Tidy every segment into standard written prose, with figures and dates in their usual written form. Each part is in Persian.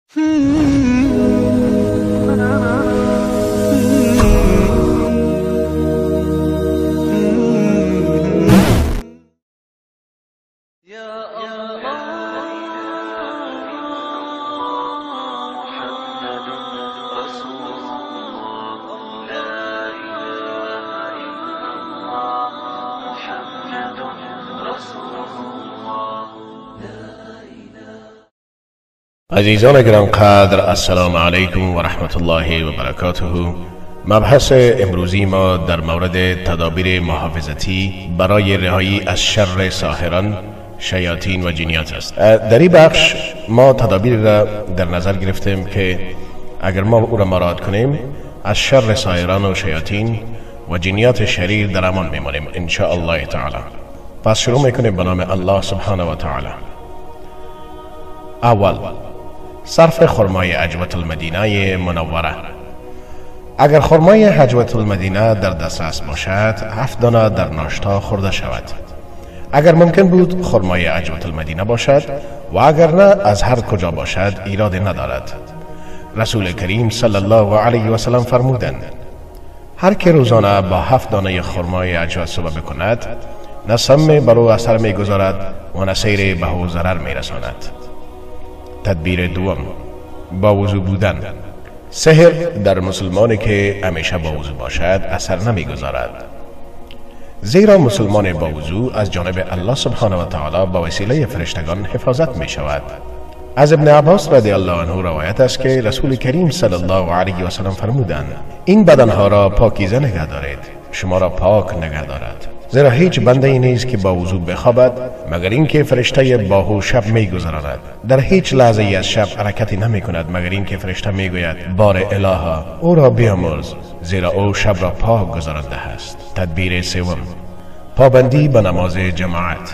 عزیزان گرانقدر، السلام علیکم و رحمت الله و برکاته. مبحث امروزی ما در مورد تدابیر محافظتی برای رهایی از شر ساحران، شیاطین و جنیات است. در این بخش ما تدابیر را در نظر گرفتیم که اگر ما او را مراعات کنیم از شر ساحران و شیاطین و جنیات شریر در امان میمانیم ان شاء الله تعالی. پس شروع میکنیم به نام الله سبحانه و تعالی. اول، صرف خرمای عجوة المدینه منوره. اگر خرمای عجوة المدینه در دسترس باشد 7 دانه در ناشتا خورده شود. اگر ممکن بود خرمای عجوة المدینه باشد و اگر نه از هر کجا باشد ایراد ندارد. رسول کریم صلی الله علیه و سلم فرمودند هر که روزانه با 7 دانه خرمای عجوة صبح بکند نه سم بر او اثر میگذارد و نه سیر به او ضرر میرساند. تدبیر دوم، با وضو بودن. سحر در مسلمانی که همیشه با وضو باشد اثر نمیگذارد، زیرا مسلمان با وضو از جانب الله سبحانه و تعالی با وسیله فرشتگان حفاظت می شود. از ابن عباس رضی الله عنه روایت است که رسول کریم صلی الله علیه و سلم فرمودند این بدنها را پاکیزه نگه دارید، شما را پاک نگه دارد. زیرا هیچ بنده ای نیست که با وضو بخوابد مگر اینکه فرشته باهو شب میگذراند. در هیچ لحظه ای از شب حرکتی نمی کند مگر اینکه فرشته میگوید بار الها او را بیامرز، زیرا او شب را پاک گذرانده است. تدبیر سوم، پابندی به نماز جماعت.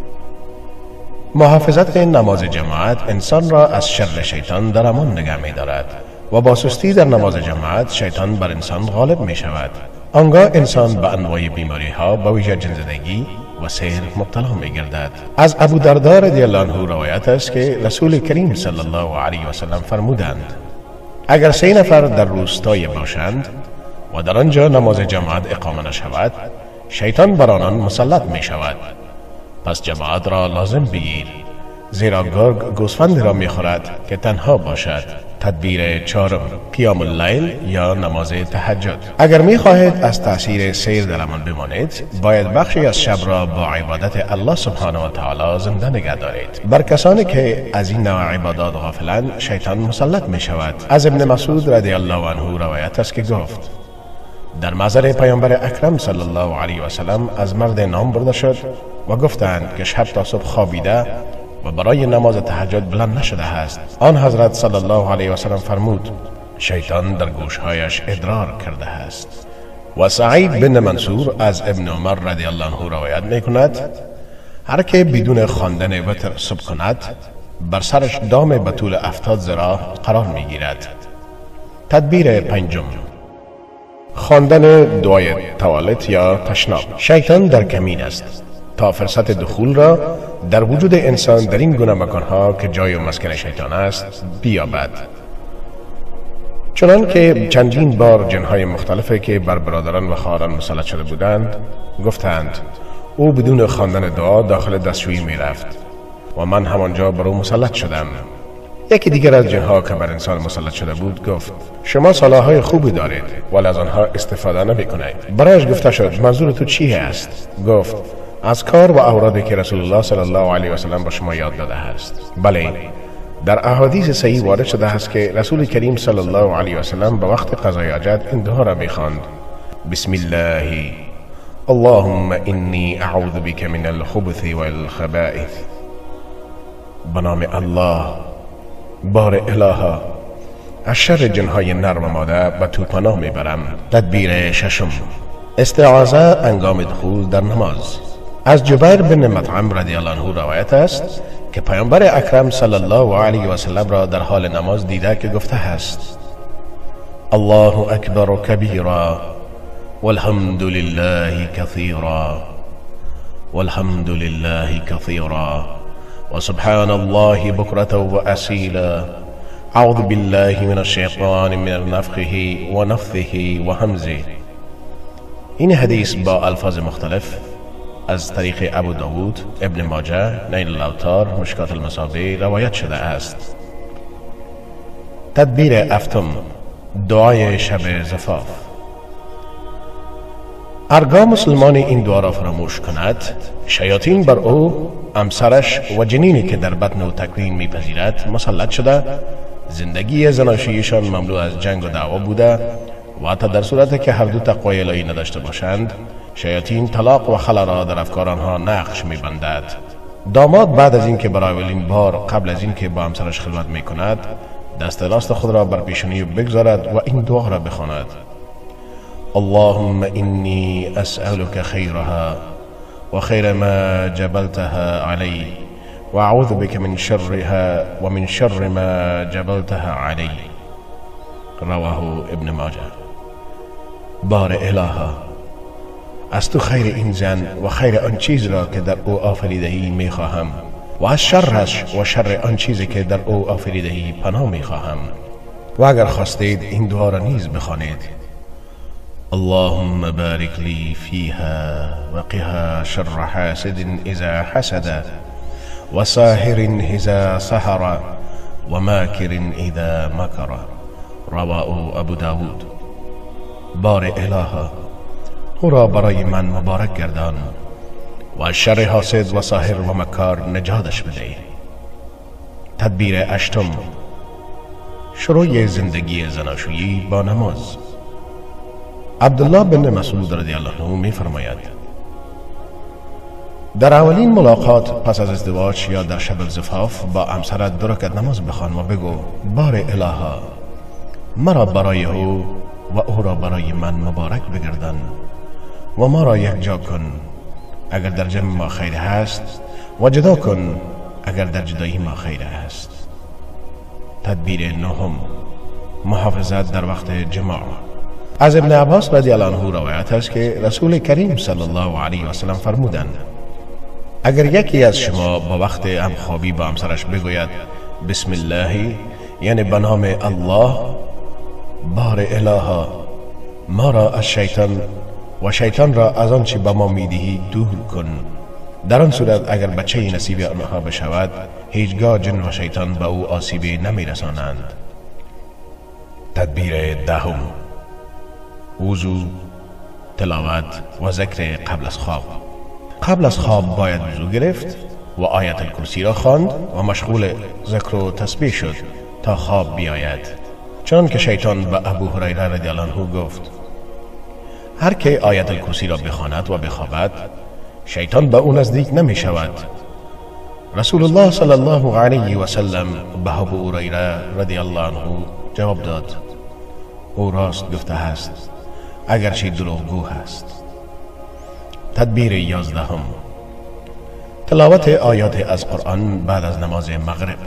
محافظت نماز جماعت انسان را از شر شیطان در امان نگه می دارد و با سستی در نماز جماعت شیطان بر انسان غالب می شود. آنگاه انسان به انواع بیماری ها به ویژه جن‌زدگی و سحر مبتلا می گردد. از ابو درداء رضی الله عنه روایت است که رسول کریم صلی الله علیه و سلم فرمودند اگر 3 نفر در روستای باشند و در آنجا نماز جماعت اقامه نشود شیطان بر آنان مسلط می شود. پس جماعت را لازم بگیر، زیرا گرگ گوسفند را می خورد که تنها باشد. تدبیر چهارم، قیام اللیل یا نماز تهجد. اگر می خواهید از تأثیر سحر در امان بمانید باید بخشی از شب را با عبادت الله سبحانه و تعالی زنده نگه دارید. بر کسانی که از این نوع عبادات غافلند شیطان مسلط می شود. از ابن مسعود رضی الله عنه روایت است که گفت در محضر پیامبر اکرم صلی الله علیه و سلم از مرد نام برده شد و گفتند که شب تا صبح خوابیده و برای نماز تهجد بلند نشده است. آن حضرت صلی الله علیه و سلم فرمود شیطان در گوشهایش ادرار کرده است. و سعید بن منصور از ابن عمر رضی الله عنه روایت می کند هر که بدون خواندن وتر صبح کند بر سرش دام به طول 70 ذراع قرار می گیرد. تدبیر پنجم، خواندن دعای توالت یا تشناب. شیطان در کمین است تا فرصت دخول را در وجود انسان در این گونه مکانها که جای و مسکن شیطان است بیابد. چنان که چندین بار جنهای مختلفه که بر برادران و خواهران مسلط شده بودند گفتند او بدون خواندن دعا داخل دستشویی می رفت و من همانجا بر او مسلط شدم. یکی دیگر از جنها که بر انسان مسلط شده بود گفت شما سلاح‌های خوبی دارید ولی از آنها استفاده نمی‌کنید. برایش گفته شد منظور تو چی است؟ گفت از کار و اورادی که رسول الله صلی الله علیه و سلم به شما یاد داده است. بله، در احادیث صحیح وارد شده است که رسول کریم صلی الله علیه و سلم به وقت قضای حاجت این دعا را می‌خواند بسم الله اللهم انی اعوذ بک من الخبث والخبائث. به نام الله بار الها از شر جنهای نر و ماده به تو پناه میبرم. تدبیر ششم، استعاذه هنگام دخول در نماز. از جبیر بن مطعم رضی الله عنه روایت است که پیامبر اکرم صلی الله علیه و سلم را در حال نماز دیده که گفته است الله اکبر کبیرا والحمد لله کثیرا والحمد لله کثیرا و سبحان الله بکرة و اصیلا اعوذ بالله من الشیطان من نفخه و نفثه و همزه. این حدیث با الفاظ مختلف از طریق ابو داود، ابن ماجه، نیل الاوطار، مشکات المصابیح روایت شده است. تدبیر هفتم، دعای شب زفاف. هرگاه مسلمان این دعا را فراموش کند، شیاطین بر او، همسرش و جنینی که در بطن او تکوین میپذیرد مسلط شده، زندگی زناشوییشان مملو از جنگ و دعوا بوده و حتی در صورتی که هر دو تقوای الهی نداشته باشند، شیاطین طلاق و خلا را در افکار آنها نقش میبندد. داماد بعد از اینکه برای اولین بار قبل از اینکه با همسرش خلوت میکند، دست راست خود را بر پیشانی بگذارد و این دعا را بخواند: اللهم إني أسألك خيرها وخير ما جبلتها علي وأعوذ بك من شرها ومن شر ما جبلتها علي. رواه ابن ماجه. بار الها، از تو خیر این زن و خیر آن چیز را که در او آفریدهی می خواهم و از شرش و شر آن چیزی که در او آفریدهی پناه می خواهم. و اگر خواستید این دعا را نیز بخوانید: اللهم بارك لي فيها وقها شر حاسد إذا حسد وساهر إذا سهر وماكر إذا مكر. رواه ابو داود. بار الها، او را برای من مبارک گردان و از شر حاسد و ساهر و مکار نجاتش بده. تدبیر هشتم، شروع زندگی زناشویی با نماز. عبدالله بن مسعود رضی الله عنه می فرماید: در اولین ملاقات پس از ازدواج یا در شب زفاف با همسرت 2 رکعت نماز بخوان و بگو: بار الها، مرا برای او و او را برای من مبارک بگردان و ما را یک جا کن اگر در جمع ما خیر هست و جدا کن اگر در جدایی ما خیر هست. تدبیر نهم، محافظت در وقت جماع. از ابن عباس رضی الله عنه روایت است که رسول کریم صلی الله علیه و سلم فرمودند: اگر یکی از شما با وقت همخوابی با همسرش بگوید بسم الله، یعنی به نام الله، بار الها، ما را از شیطان و شیطان را از آنچه به ما میدهی دور کن، در آن صورت اگر بچه نصیب آنها بشود، هیچگاه جن و شیطان به او آسیبی نمیرسانند. تدبیر دهم، وضو، تلاوت و ذکر قبل از خواب. قبل از خواب باید وضو گرفت و آیت الکرسی را خواند و مشغول ذکر و تسبیح شد تا خواب بیاید، چون که شیطان به ابو هریره رضی الله عنه گفت: هر که آیت الکرسی را بخواند و بخوابد، شیطان به او نزدیک نمی شود. رسول الله صلی الله علیه و سلم به ابو هریره رضی الله عنه جواب داد: او راست گفته است اگرچه دروغگو هست. تدبیر 11، تلاوت آیات از قرآن بعد از نماز مغرب.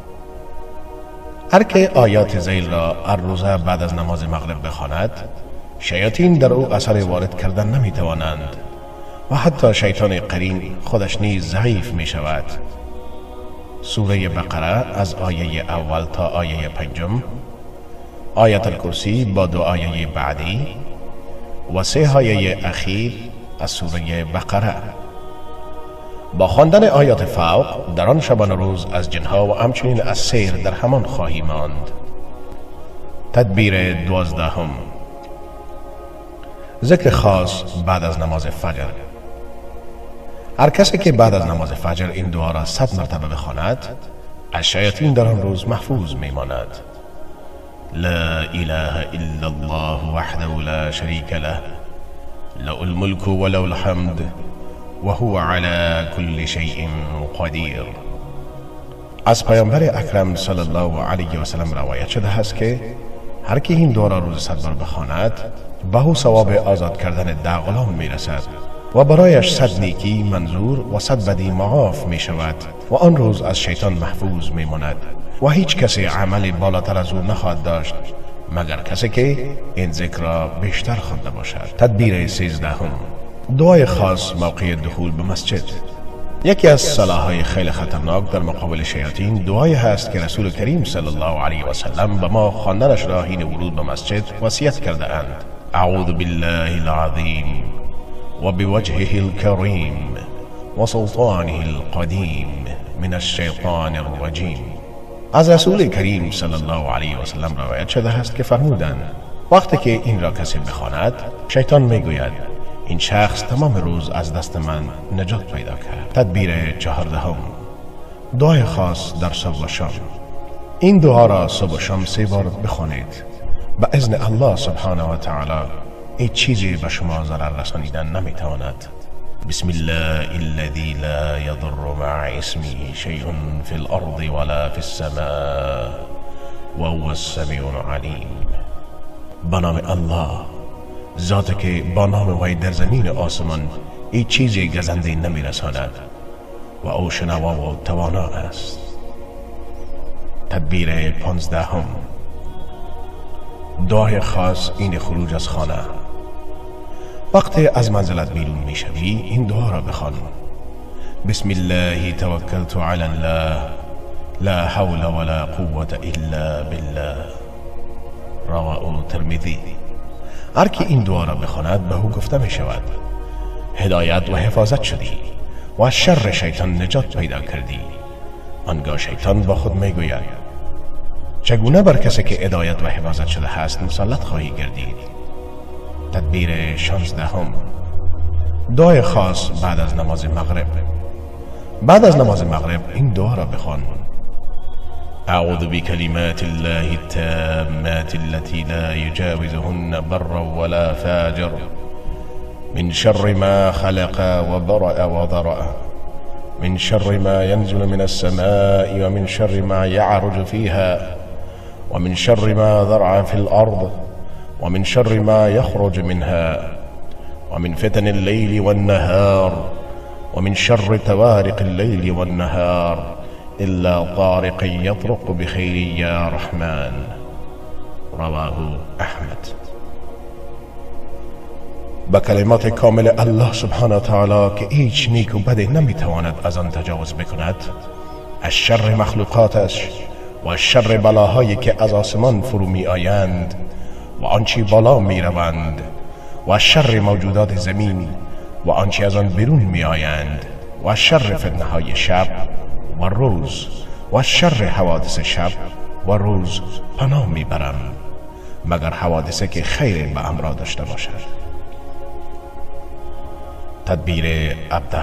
هر که آیات ذیل را هر روزه بعد از نماز مغرب بخواند، شیاطین در او اثر وارد کردن نمی توانند و حتی شیطان قرین خودش نیز ضعیف می شود. سوره بقره از آیه اول تا آیه 5، آیت الکرسی با 2 آیه بعدی و 3 آیه اخیر از سوره بقره. با خواندن آیات فوق در آن شبانه روز از جنها و همچنین از سیر در همان خواهی ماند. تدبیر 12، ذکر خاص بعد از نماز فجر. هر کسی که بعد از نماز فجر این دعا را 100 مرتبه بخواند، از شیاطین در آن روز محفوظ میماند. لا اله الا الله وحده لا شريك له له الملك وله الحمد وهو على كل شيء قدير. از پیامبر اکرم صلی الله علیه و سلم روایت شده است که هر کی این دعا را روز 100 بار بخواند، به او ثواب آزاد کردن 10 غلام میرسد و برایش 100 نیکی منظور و 100 بدی معاف می شود و آن روز از شیطان محفوظ می ماند و هیچ کسی عمل بالاتر از او نخواهد داشت مگر کسی که این ذکر را بیشتر خوانده باشد. تدبیر 13، دعای خاص موقع دخول به مسجد. یکی از سلاح‌های خیلی خطرناک در مقابل شیاطین دعایی هست که رسول کریم صلی الله علیه و سلم به ما خواندنش را حین ورود به مسجد وصیت کرده اند. اعوذ بالله العظیم و بوجهه الکریم و سلطانه القدیم من الشیطان الرجیم. از رسول کریم صلی الله علیه و سلم روایت شده است که فرمودند وقتی که این را کسی بخواند شیطان میگوید این شخص تمام روز از دست من نجات پیدا کرد. تدبیر 14، دعای خاص در صبح و شام. این دعا را صبح و شام 3 بار بخوانید. به اذن الله سبحانه و تعالی هیچ چیزی به شما ضرر رسانیدن نمیتواند. بسم الله الذي لا يضر مع اسمه شيء في الارض ولا في السماء وهو السميع العليم. به نام الله، ذاتی که با نام وی در زمین و آسمان هیچ چیزی گزنده نمیرساند و او شنوا و توانا است. تدبیر 15، دعای خاص این خروج از خانه. وقتی از منزلت بیرون میشوی این دعا را بخوان. بسم الله توکلت علی الله لا حول ولا قوة الا بالله. رواه ترمذی. هر که این دعا را بخواند به او گفته می شود هدایت و حفاظت شدی و از شر شیطان نجات پیدا کردی. آنگاه شیطان با خود می گوید چگونه بر کسی که هدایت و حفاظت شده هست مسلط خواهی گردید. تدبیر 16، دعای خاص بعد از نماز مغرب. بعد از نماز مغرب این دعا را بخوان. اعوذ بکلمات الله التامات التي لا يجاوزهن بر ولا فاجر من شر ما خلق وبرأ وضرأ من شر ما ينزل من السماء ومن شر ما يعرج فيها ومن شر ما ذرع في الأرض ومن شر ما يخرج منها ومن فتن الليل والنهار ومن شر توارق الليل والنهار إلا طارق يطرق بخير يا رحمن. رواه احمد. با کلمات کامل الله سبحانه تعالی که هیچ نیک و بدی نمیتواند از آن تجاوز بکند، از شر مخلوقاتش و از شر بلاهایی که از آسمان فرو می آیند و آنچه بالا می روند و از شر موجودات زمین و آنچه از آن بیرون می آیند و از شر فتنه های شب و روز و از شر حوادث شب و روز پناه می برم مگر حوادثی که خیر به امرا داشته باشد. تدبیر 17،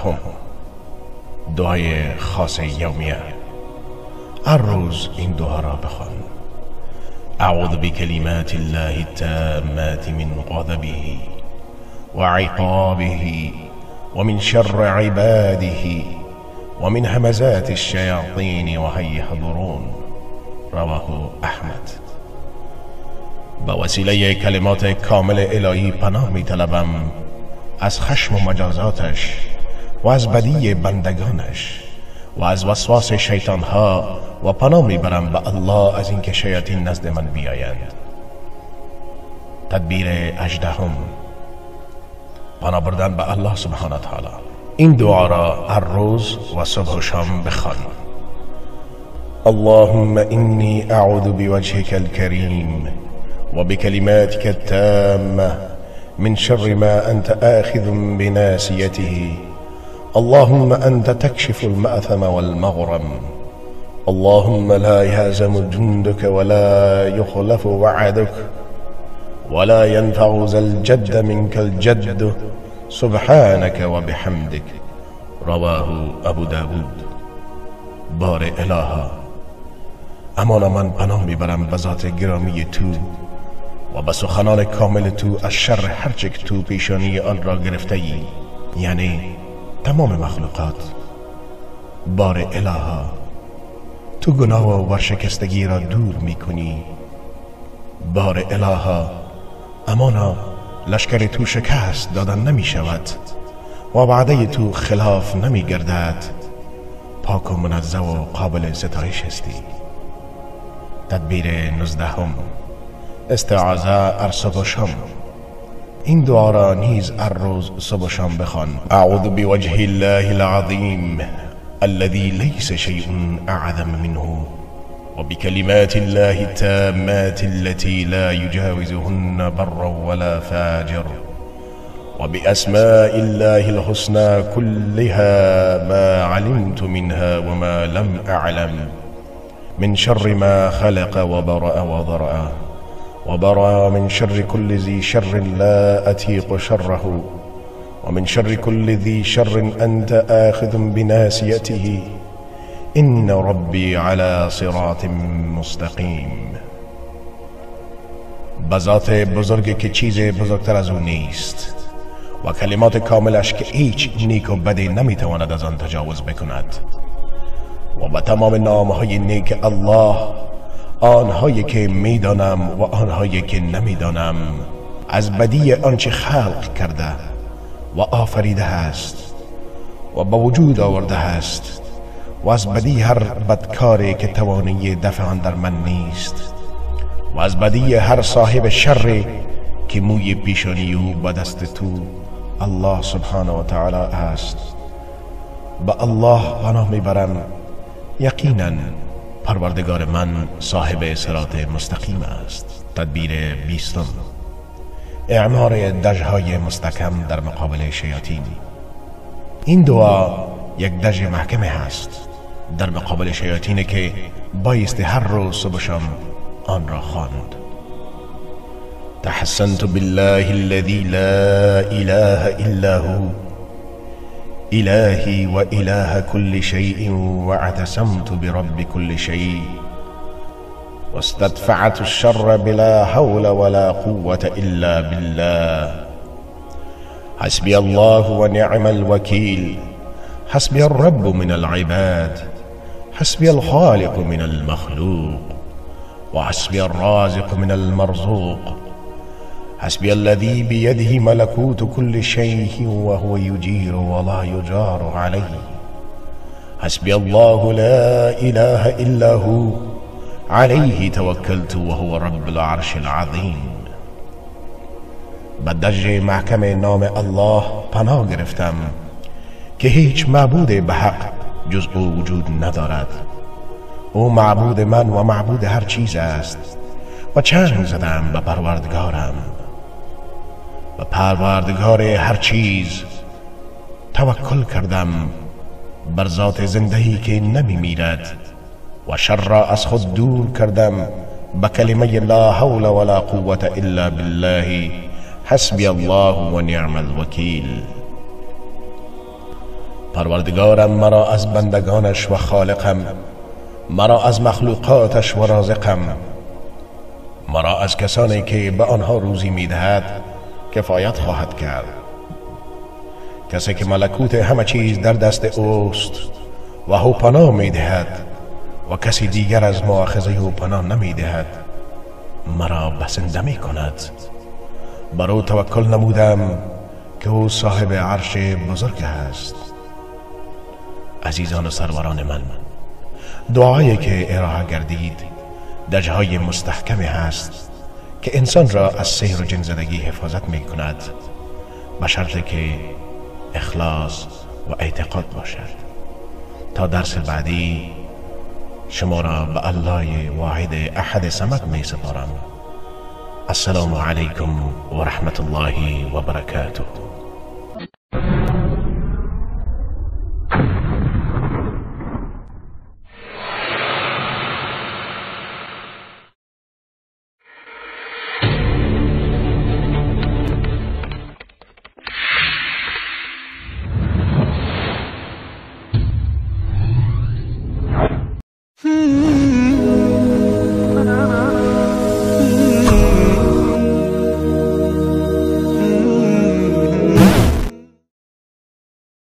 دعای خاص یومیه. هر روز این دعا را بخوان. اعوذ بکلمات الله التامات من غضبه و عقابه و من شر عباده و من همزات الشیاطین و هی یحضرون. رواه احمد. با وسیله کلمات کامل الهی پناه می طلبم از خشم و مجازاتش و از بدی بندگانش و از وسواس شیطان ها و پناه میبرم به الله از اینکه شیاطین نزد من بیایند. تدبیر 18، پناه بردن به الله سبحانه تعالی. این دعا را هر روز و صبح و شام بخوان. اللهم انی اعوذ بوجهك الكریم و بکلماتك التامه من شر ما أنت آخذ بناسيته. اللهم أنت تكشف المأثم والمغرم. اللهم لا يهزم جندك ولا يخلف وعدك ولا ينفع ذا الجد منك الجد سبحانك وبحمدك. رواه ابو داود. بار الها، امان من پناه میبرم به ذات گرامی تو و به سخنان کامل تو از شر هرچه که تو پیشانی آن را گرفته ای، یعنی تمام مخلوقات. بار الها، تو گناه و ورشکستگی را دور می کنی. بار الها، امانا لشکر تو شکست دادن نمی شود و وعده تو خلاف نمی گردد. پاک و منزه و قابل ستایش هستی. تدبیر 19، استعاذه هر صبح و شام. این دعا را نیز هر روز صبح و شام بخوان. اعوذ بوجه الله العظیم الذي ليس شيء اعظم منه وبكلمات الله التامات التي لا يجاوزهن بر ولا فاجر وبأسماء الله الحسنى كلها ما علمت منها وما لم أعلم من شر ما خلق وبرأ وضرأ وبرأ من شر كل ذي شر لا أتيق شره ومن شر كل ذي شر أنت آخذ بناسيته إن ربي على صراط مستقیم. بذات بزرگ که چیز بزرگتر از او نیست و کلمات کاملش که هیچ نیک و بدی نمیتواند از آن تجاوز بکند و به تمام نامهای نیک الله، آنهایی که میدانم و آنهایی که نمیدانم، از بدی آنچه خلق کرده و آفریده است و به وجود آورده است و از بدی هر بدکاری که توانی دفع آن در من نیست و از بدی هر صاحب شر که موی پیشانی او به دست تو الله سبحانه و تعالی است. به الله پناه میبرم، یقینا پروردگار من صاحب صراط مستقیم است. تدبیر 20، اعمار دژهای مستحکم در مقابل شیاطین. این دعا یک دژ محکمه است در مقابل شیاطینی که بایستی هر روز صبح شام آن را خواند. تحسنت بالله الذي لا اله الا هو الهي واله كل شيء واعتصمت برب كل شيء واستدفعت الشر بلا حول ولا قوة الا بالله حسبي الله ونعم الوكيل حسبي الرب من العباد حسبي الخالق من المخلوق وحسبي الرازق من المرزوق حسبي الذي بيده ملكوت كل شيء وهو يجير ولا يجار عليه حسبي الله لا إله إلا هو عليه توكلت وهو رب العرش العظيم. به دژ محکم نام الله پناه گرفتم که هیچ معبود به حق جز او وجود ندارد. او معبود من و معبود هر چیز است و چنگ زدم به پروردگارم، و پروردگار هر چیز. توکل کردم بر ذات زندهی که نمی میرد و شر را از خود دور کردم به کلمه لا حول ولا قوة الا بالله حسبی الله و نعم الوکیل. پروردگارم مرا از بندگانش و خالقم، مرا از مخلوقاتش و رازقم، مرا از کسانی که به آنها روزی میدهد کفایت خواهد کرد. کسی که ملکوت همه چیز در دست اوست و او پناه میدهد و کسی دیگر از مؤاخذه او پناه نمیدهد، مرا بسنده میکند. بر او توکل نمودم که او صاحب عرش بزرگ است. عزیزان و سروران من، دعایی که ارائه گردید دژهای مستحکمی هست که انسان را از سحر و جن‌زدگی حفاظت می کند، به شرطی که اخلاص و اعتقاد باشد. تا درس بعدی شما را به الله واحد احد صمد می سپارم. السلام علیکم و رحمت الله و برکاته.